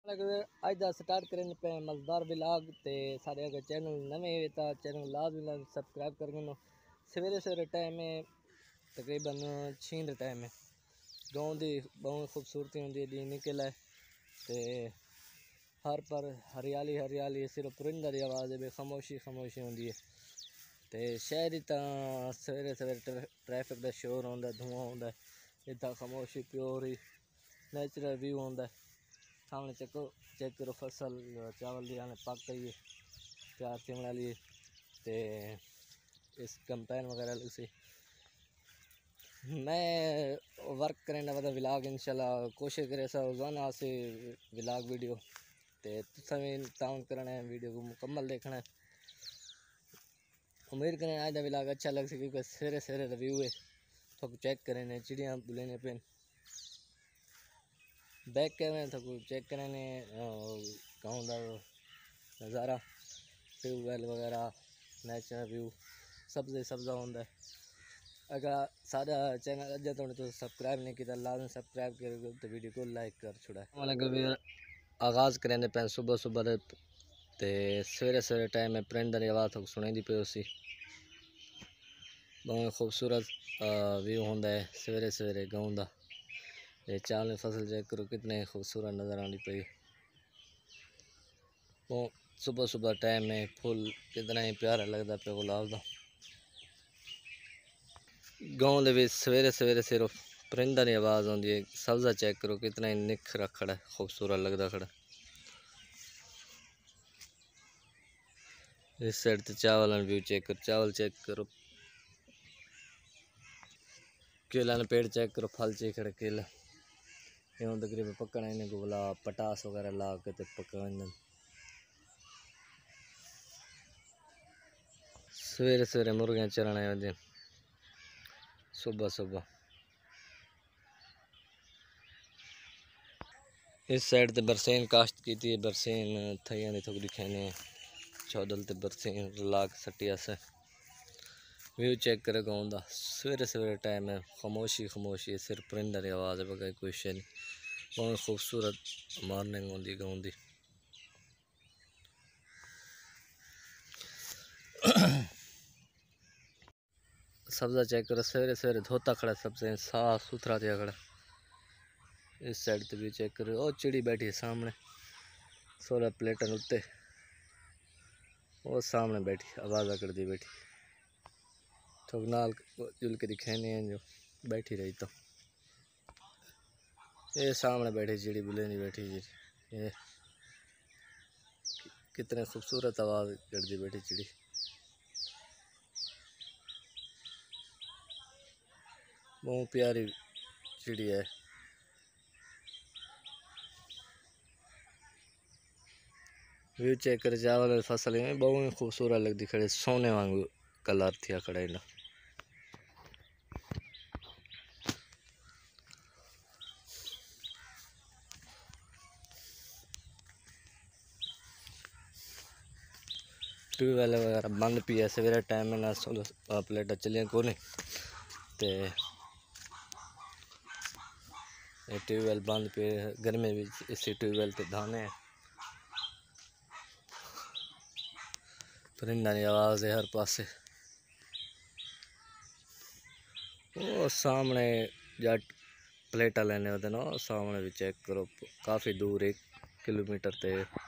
अज का स्टार्ट करें पे मज़ेदार व्लॉग ते सारे अगर चैनल नवे है तो चैनल लाजमी सब्सक्राइब कर। सवेरे सवेरे टाइम है तकरीबन 6 टाइम है। गाँव की बहुत खूबसूरती होंगी दी निकल है ते हर पर हरियाली हरियाली सिर्फ परिंदे की आवाज़ है खामोशी खामोशी होंगी है। तो शहर तो सवेरे सवेरे ट्रैफिक का शोर होंगे धुआं होंगे इतना खामोशी प्योर ही नेचुरल व्यू होंगे। सामने चेक करो फसल चावल दी आने पक गई है तैयार थी वाली ते इस कंपेन वगैरह लग सी मैं वर्क करने वाला व्लॉग इंशाल्लाह कोशिश करे सा रोजाना से व्लॉग वीडियो ते तुसा भी ताउन करना है वीडियो को मुकम्मल देखना है। उम्मीद करें आज का व्लॉग अच्छा लग सके क्योंकि सवेरे सवेरे रिव्यू है तो चेक करें चिड़िया बुलेने पे बैक कैमरे थको चेक करने गाँव का नज़ारा ट्यूबवेल वगैरह नेचुरल व्यू सब्जा होंगे। अगर सारा चैनल अजय तो सब्सक्राइब नहीं किया लाजमी सब्सक्राइब करोगे तो वीडियो को लाइक कर छुड़ा है। आगाज़ करें पे सुबह सुबह ते सवेरे सवेरे टाइम में परिंदे की आवाज़ सुनी पे उसी बहुत खूबसूरत व्यू होंगे है सवेरे सवेरे गाँव का। ये चावल फसल चेक करो कितने खूबसूरत नज़र आनी पई। वो सुबह सुबह टाइम में फुल कितना ही प्यारा लगता पे गुलाब का। गाँव के सवेरे सवेरे सिर्फ परिंदे की आवाज़ आती है। सब्जा चेक करो कितना ही निखरा खड़ा खूबसूरत लगता खड़ा। इस साइड तो चावल व्यू चेक करो चावल चेक करो केला ने पेड़ चेक करो फल चेक खड़े केला यूँ तकरीबन पकना इन्हें गुला पटास वगैरह ला के पका सवेरे सवेरे मुर्गियाँ चरने आदि सुबह सुबह। इस साइड ते बरसीन काश्त की थी बरसीन थैया ने थोड़ी खाने चौदल ते बरसीन लाग सटिया से व्यू चेक करे गाँव का सवेरे सवेरे टाइम है खामोशी खामोशी है सिर्फ परिंदे की आवाज़ है बगैर कोई शे नहीं। बहुत खूबसूरत मॉर्निंग होंगी गाँव की। सब्जा चेक करो सवेरे सवेरे धोता खड़ा सबसे साफ सुथरा दिया खड़ा। इस साइड तो भी चेक करो और चिड़ी बैठी है सामने 16 प्लेटन उत्ते वो सामने बैठी आवाज़ कर दी बैठी तो नाल जुल के दिखाने हैं जो बैठी रही तो ये सामने बैठी चिड़ी बुलेनी बैठी जी ये कितने खूबसूरत आवाज़ कर दी बैठी चिड़ी। बहुत प्यारी चिड़ी है। व्यू चेक कर चावल फसल में बहुत खूबसूरत लगती खड़े सोने वांगू कलर थी खड़े ना। ट्यूबवेल वगैरह बंद पी है सवेरे टाइम में ना 16 प्लेटा चलिया को नहीं ते ट्यूबवेल बंद पे गर्मी भी इसी ट्यूबवेल ते धाने परिंदा की आवाज़ है हर पासे। वो सामने जट प्लेटा लेने होते ना सामने भी चेक करो काफ़ी दूर 1 किलोमीटर ते